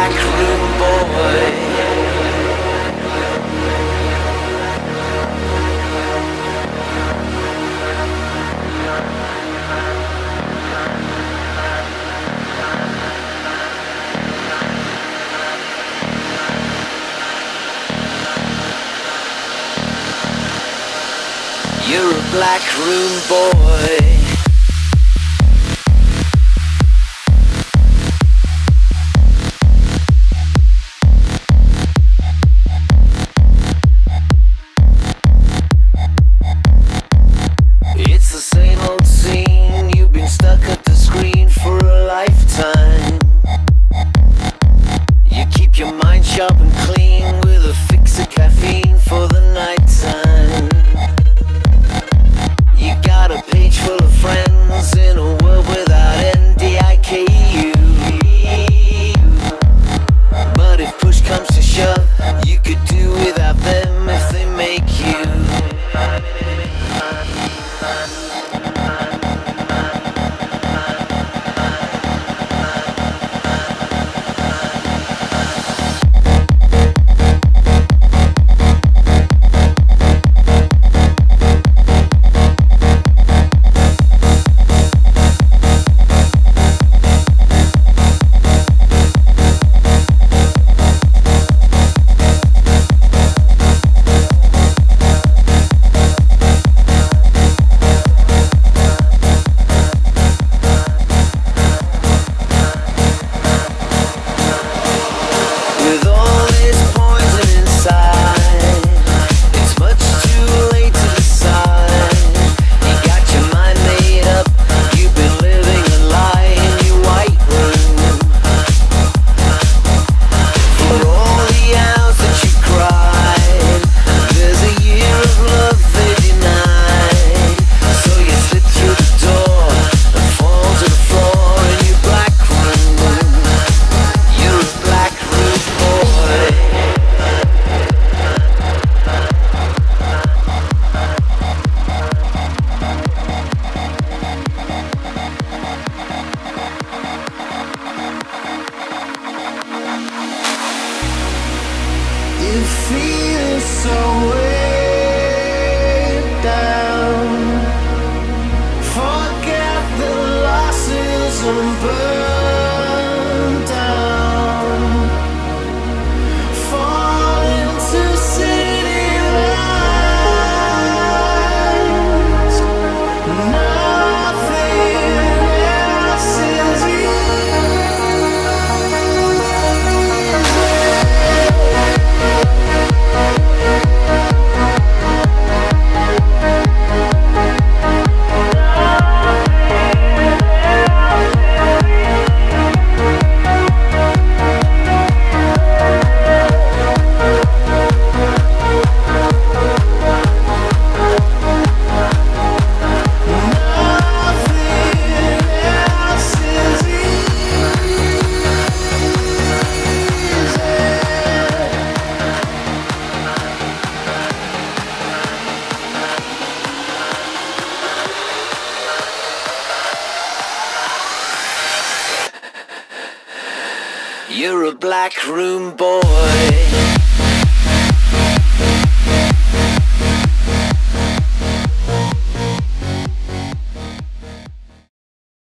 black room boy. You're a black room boy. It's the same old scene. You've been stuck at the screen for a lifetime. You keep your mind sharp and clean with a fix of caffeine for the nighttime. You got a page full of friends in a world without end, DIKU. But if push comes to shove, you could do without them if they make you. It feels so way down. Forget the losses and burn down. Fall into city lights. Nothing else is You're a black room boy.